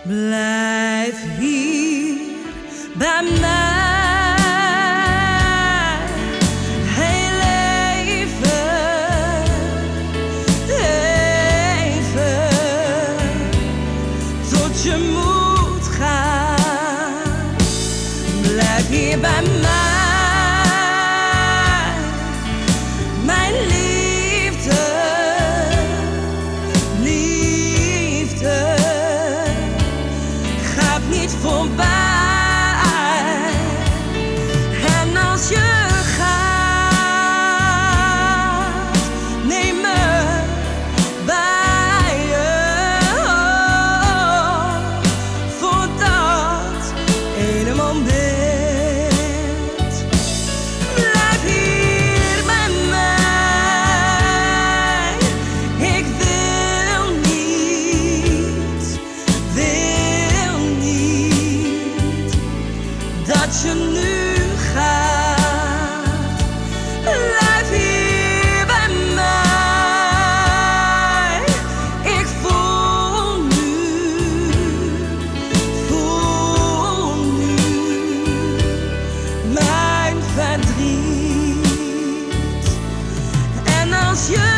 Blijf hier bij mij. Heel even, tot je moet gaan. Blijf hier bij mij. Mijn liefde, liefde, gaat niet voorbij. En als je gaat, neem me bij je, voor dat ene moment. Blijf hier bij mij. Ik wil niet dat je nu gaat. Blijf hier bij mij. Ik voel nu mijn verdriet. En als je